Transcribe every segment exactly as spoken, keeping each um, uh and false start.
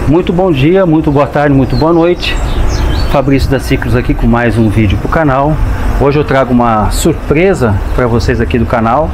Muito bom dia, muito boa tarde, muito boa noite. Fabrício da Ciclos aqui com mais um vídeo para o canal. Hoje eu trago uma surpresa para vocês aqui do canal.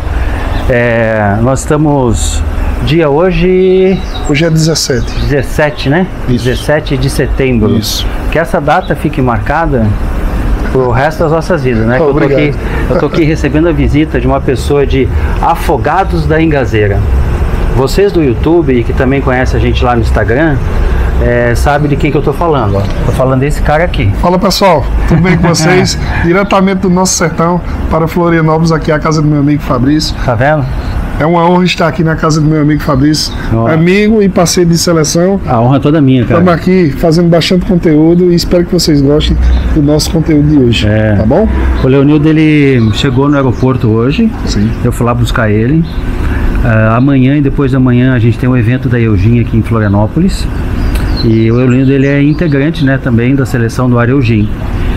É, nós estamos dia hoje... Hoje é dezessete. dezessete, né? Isso. dezessete de setembro. Isso. Que essa data fique marcada pro resto das nossas vidas, né? Oh, eu, tô aqui, eu tô aqui recebendo a visita de uma pessoa de Afogados da Ingazeira. Vocês do YouTube, que também conhecem a gente lá no Instagram, é, sabem de quem que eu tô falando. Ó. Tô falando desse cara aqui. Fala pessoal, tudo bem com vocês? Diretamente do nosso sertão para Florianópolis, aqui a casa do meu amigo Fabrício. Tá vendo? É uma honra estar aqui na casa do meu amigo Fabrício, oh. amigo e parceiro de seleção. A honra é toda minha, cara. Estamos aqui fazendo bastante conteúdo e espero que vocês gostem do nosso conteúdo de hoje, é. Tá bom? O Leonildo, ele chegou no aeroporto hoje. Sim. Eu fui lá buscar ele. Uh, amanhã e depois da manhã a gente tem um evento da Eugin aqui em Florianópolis. E o Leonildo, ele é integrante, né, também da seleção do Eugin.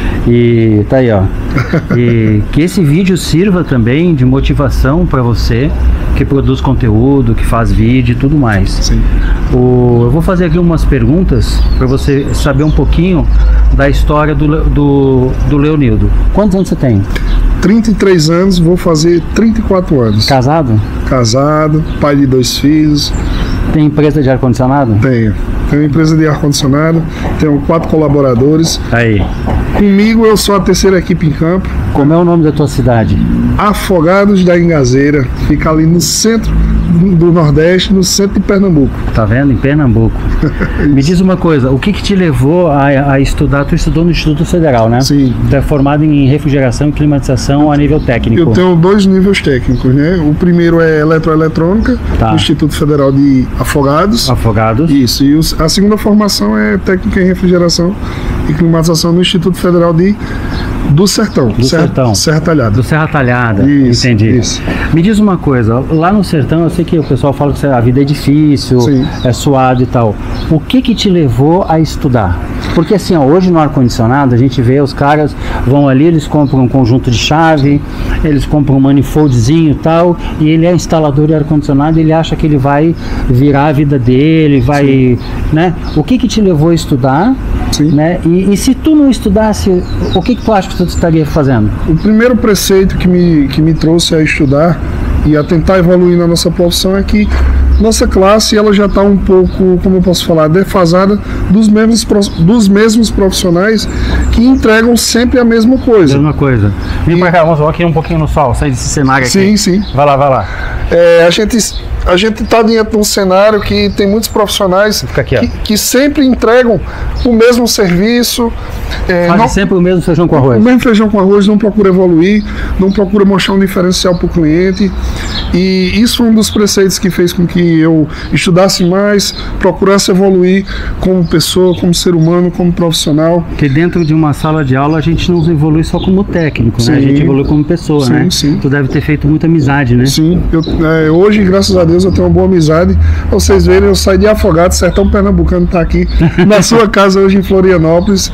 E tá aí, ó. E que esse vídeo sirva também de motivação para você que produz conteúdo, que faz vídeo e tudo mais. Sim. O, eu vou fazer aqui umas perguntas para você saber um pouquinho da história do, do, do Leonildo. Quantos anos você tem? trinta e três anos, vou fazer trinta e quatro anos. Casado? Casado, pai de dois filhos. Tem empresa de ar-condicionado? Tenho. Tenho uma empresa de ar-condicionado, tenho quatro colaboradores. Aí. Comigo eu sou a terceira equipe em campo. Como é o nome da tua cidade? Afogados da Ingazeira, fica ali no centro do Nordeste, no centro de Pernambuco. Tá vendo? Em Pernambuco. Me diz uma coisa, o que que te levou a, a estudar? Tu estudou no Instituto Federal, né? Sim. Tu é formado em refrigeração e climatização a nível técnico. Eu tenho dois níveis técnicos, né? O primeiro é eletroeletrônica, tá. No Instituto Federal de Afogados. Afogados. Isso. E os, a segunda formação é técnica em refrigeração e climatização no Instituto Federal de do Sertão. Do Serra, Sertão. Serra Talhada. Do Serra Talhada. Isso, entendi. Isso. Me diz uma coisa, lá no sertão eu sei que o pessoal fala que a vida é difícil, sim, é suado e tal. O que que te levou a estudar? Porque assim, ó, hoje no ar-condicionado a gente vê os caras vão ali, eles compram um conjunto de chave, eles compram um manifoldzinho e tal, e ele é instalador de ar-condicionado, ele acha que ele vai virar a vida dele, vai, sim, né? O que que te levou a estudar? Sim. Né? E, e se tu não estudasse, o que que tu acha que tu estaria fazendo? O primeiro preceito que me, que me trouxe a estudar e a tentar evoluir na nossa profissão é que nossa classe ela já está um pouco, como eu posso falar, defasada dos mesmos, dos mesmos profissionais que entregam sempre a mesma coisa. Mesma coisa. Vem pra cá, vamos aqui um pouquinho no sol, sair desse cenário aqui. Sim, sim. Vai lá, vai lá. É, a gente a gente está dentro de um cenário que tem muitos profissionais aqui, que, que sempre entregam o mesmo serviço. É, Faz não, sempre o mesmo feijão com arroz. O mesmo feijão com arroz, não procura evoluir, não procura mostrar um diferencial para o cliente. E isso foi um dos preceitos que fez com que eu estudasse mais, procurasse evoluir como pessoa, como ser humano, como profissional. Porque dentro de uma sala de aula a gente não evolui só como técnico, sim, né? A gente evolui como pessoa, sim, né? Sim. Tu deve ter feito muita amizade, né? Sim. Eu, é, hoje, graças a Deus, eu tenho uma boa amizade. Pra vocês verem, eu saí de Afogados, sertão pernambucano, tá aqui na sua casa hoje em Florianópolis.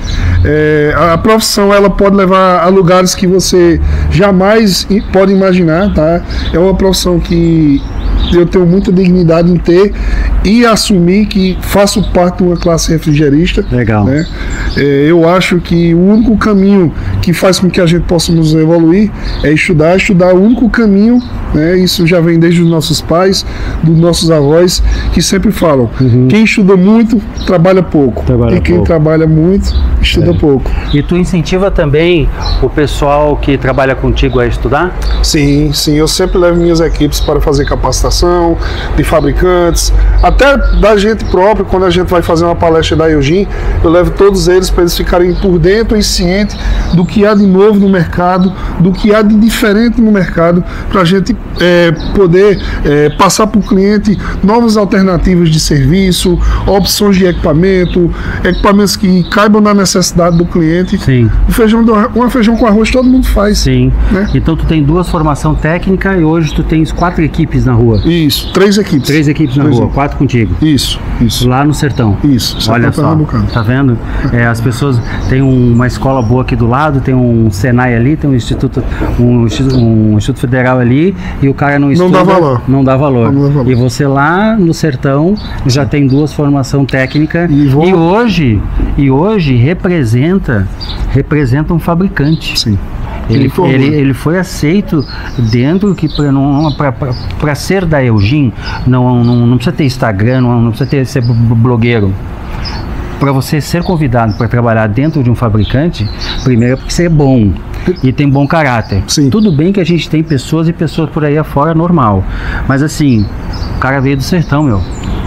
É, a profissão ela pode levar a lugares que você jamais pode imaginar, tá? É uma profissão que eu tenho muita dignidade em ter e assumir que faço parte de uma classe refrigerista. Legal. Né? É, eu acho que o único caminho que faz com que a gente possa nos evoluir é estudar, estudar é o único caminho, né? Isso já vem desde os nossos pais, dos nossos avós, que sempre falam, uhum, quem estuda muito, trabalha pouco, trabalha e quem pouco. trabalha muito, estuda é. pouco. E tu incentiva também o pessoal que trabalha contigo a estudar? Sim, sim, eu sempre levo minhas equipes para fazer capacitação de fabricantes, até da gente próprio. Quando a gente vai fazer uma palestra da Eugin, eu levo todos eles para eles ficarem por dentro e cientes do que há de novo no mercado, do que há de diferente no mercado, para a gente é, poder é, passar para o cliente novas alternativas de serviço, opções de equipamento, equipamentos que caibam na necessidade do cliente. Sim. O feijão do, um feijão com arroz todo mundo faz. Sim. Né? Então tu tem duas formação técnica e hoje tu tens quatro equipes na rua. Isso, três equipes. Três equipes na três rua, equipes. Quatro contigo. Isso, isso. Lá no sertão. Isso. Olha só, tá vendo? É, as pessoas têm uma escola boa aqui do lado, tem um Senai ali, tem um instituto, um, um instituto federal ali, e o cara não estuda, não dá valor. Não dá valor. Não dá valor. E você lá no sertão já tem duas formação técnica e, vou... e hoje e hoje representa representa um fabricante. Sim. Ele, ele, ele foi aceito dentro que para ser da Eugin não, não, não precisa ter Instagram, não, não precisa ter, ser blogueiro. Para você ser convidado para trabalhar dentro de um fabricante, primeiro é porque você é bom e tem bom caráter. Sim. Tudo bem que a gente tem pessoas e pessoas por aí afora normal, mas assim, o cara veio do sertão, meu.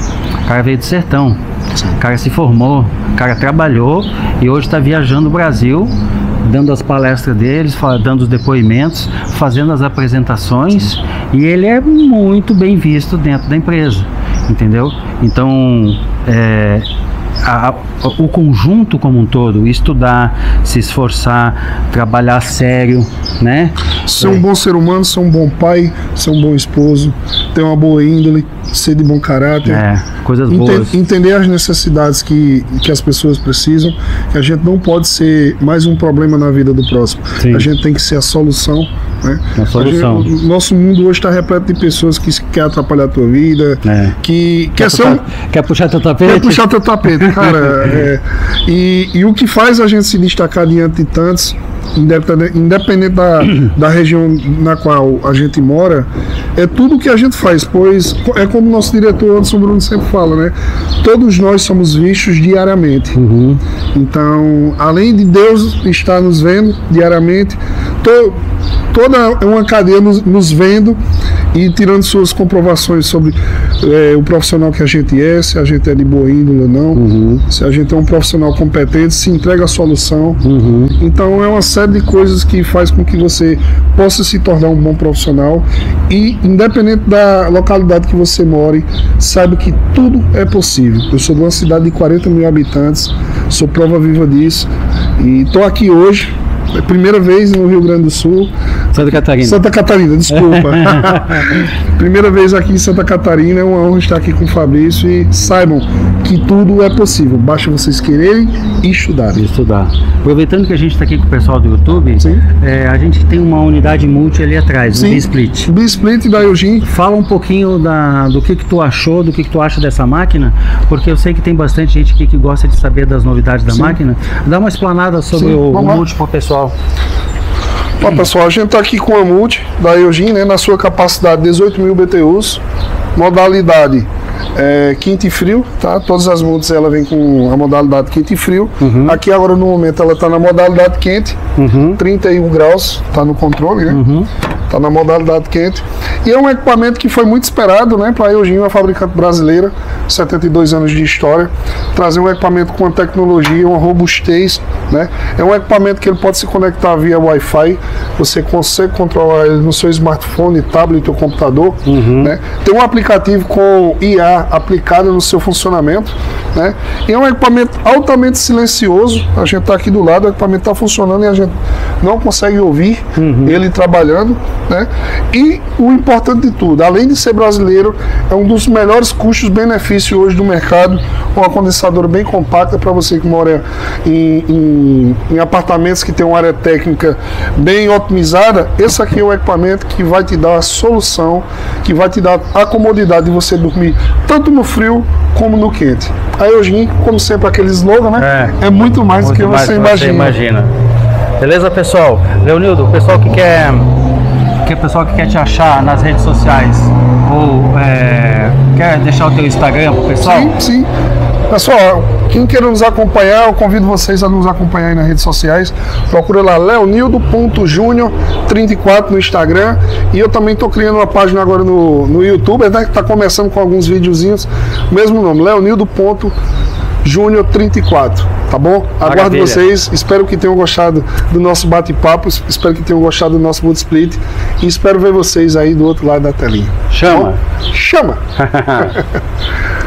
O cara veio do sertão. Sim. O cara se formou, o cara trabalhou e hoje está viajando o Brasil, dando as palestras deles, dando os depoimentos, fazendo as apresentações. Sim. E ele é muito bem visto dentro da empresa, entendeu? Então, é, a, a, o conjunto como um todo, estudar, se esforçar, trabalhar sério, né? Ser é. um bom ser humano, ser um bom pai, ser um bom esposo, ter uma boa índole, ser de bom caráter. É, coisas Enten boas. Entender as necessidades que, que as pessoas precisam, que a gente não pode ser mais um problema na vida do próximo. Sim. A gente tem que ser a solução. Né? A solução. A gente, o nosso mundo hoje está repleto de pessoas que querem atrapalhar a tua vida, é. que quer, quer, puxar, ser um, quer puxar teu tapete. Quer puxar teu tapete, cara. é, e, e o que faz a gente se destacar diante de tantos, independente, independente da, da região na qual a gente mora, é tudo que a gente faz, pois é como o nosso diretor Anderson Bruno sempre fala, né? Todos nós somos vistos diariamente. Uhum. Então, além de Deus estar nos vendo diariamente, to, toda uma cadeia nos, nos vendo e tirando suas comprovações sobre é, o profissional que a gente é, se a gente é de boa índole ou não, uhum. se a gente é um profissional competente, se entrega a solução. Uhum. Então é uma série de coisas que faz com que você possa se tornar um bom profissional e, independente da localidade que você more, saiba que tudo é possível. Eu sou de uma cidade de quarenta mil habitantes, sou prova viva disso e estou aqui hoje, é a primeira vez no Rio Grande do Sul. Santa Catarina. Santa Catarina, desculpa. Primeira vez aqui em Santa Catarina, é uma honra estar aqui com o Fabrício e saibam que tudo é possível, basta vocês quererem e estudarem. Estudar. Aproveitando que a gente está aqui com o pessoal do YouTube, é, a gente tem uma unidade multi ali atrás, Sim. um B-Split. B-Split da Eugin. Fala um pouquinho da, do que, que tu achou, do que, que tu acha dessa máquina, porque eu sei que tem bastante gente aqui que gosta de saber das novidades da Sim. máquina. Dá uma explanada sobre Sim, o, o multi para o pessoal. Bom, pessoal, a gente está aqui com a multi da Eugin, né, na sua capacidade dezoito mil B T Us, modalidade é, quente e frio, tá? Todas as multis ela vem com a modalidade quente e frio. Uhum. Aqui agora no momento ela está na modalidade quente, uhum. trinta e um graus, está no controle, né? Uhum. Está na modalidade quente. E é um equipamento que foi muito esperado, né, para a Eugin, uma fabricante brasileira, setenta e dois anos de história, trazer um equipamento com uma tecnologia, uma robustez, né? É um equipamento que ele pode se conectar via Wi-Fi, você consegue controlar ele no seu smartphone, tablet ou computador, uhum. né? Tem um aplicativo com I A aplicado no seu funcionamento, né? E é um equipamento altamente silencioso, a gente está aqui do lado, o equipamento está funcionando e a gente não consegue ouvir uhum. ele trabalhando, né? E o importante de tudo, além de ser brasileiro, é um dos melhores custos-benefícios hoje do mercado, uma condensadora bem compacta para você que mora em, em, em apartamentos que tem uma área técnica bem otimizada. Esse aqui é o equipamento que vai te dar a solução, que vai te dar a comodidade de você dormir tanto no frio como no quente. A Eugin, como sempre, aquele slogan, né? É, é muito mais muito do que você imagina. você imagina. Beleza, pessoal? Leonildo, o pessoal que quer, que o pessoal que quer te achar nas redes sociais ou é, quer deixar o teu Instagram pro pessoal? Sim, sim. Pessoal, quem quer nos acompanhar, eu convido vocês a nos acompanhar aí nas redes sociais. Procura lá leonildo ponto júnior trinta e quatro no Instagram. E eu também estou criando uma página agora no, no YouTube, né, que está começando com alguns videozinhos. Mesmo nome, leonildo ponto júnior trinta e quatro. Tá bom? Aguardo Maravilha. vocês. Espero que tenham gostado do nosso bate-papo. Espero que tenham gostado do nosso Multi Split. E espero ver vocês aí do outro lado da telinha. Chama! Tá Chama!